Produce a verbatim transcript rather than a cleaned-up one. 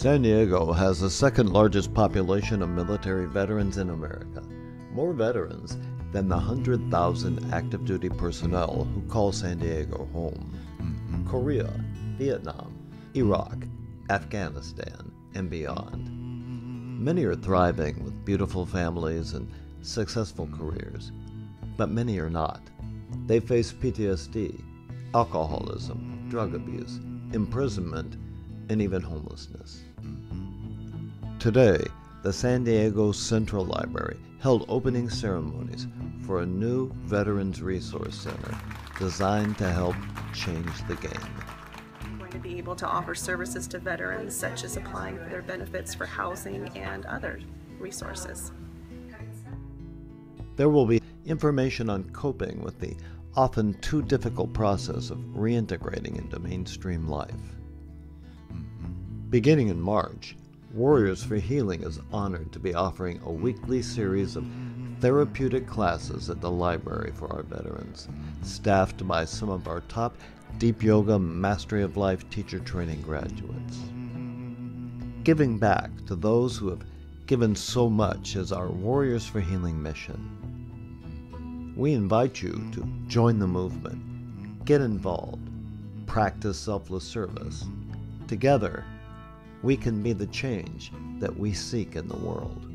San Diego has the second largest population of military veterans in America, more veterans than the one hundred thousand active duty personnel who call San Diego home. Mm-hmm. Korea, Vietnam, Iraq, Afghanistan, and beyond. Many are thriving with beautiful families and successful careers, but many are not. They face P T S D, alcoholism, drug abuse, imprisonment, and even homelessness. Today, the San Diego Central Library held opening ceremonies for a new Veterans Resource Center designed to help change the game. We're going to be able to offer services to veterans, such as applying for their benefits for housing and other resources. There will be information on coping with the often too difficult process of reintegrating into mainstream life. Beginning in March, Warriors for Healing is honored to be offering a weekly series of therapeutic classes at the library for our veterans, staffed by some of our top Deep Yoga Mastery of Life teacher training graduates. Giving back to those who have given so much is our Warriors for Healing mission. We invite you to join the movement, get involved, practice selfless service. Together, we can be the change that we seek in the world.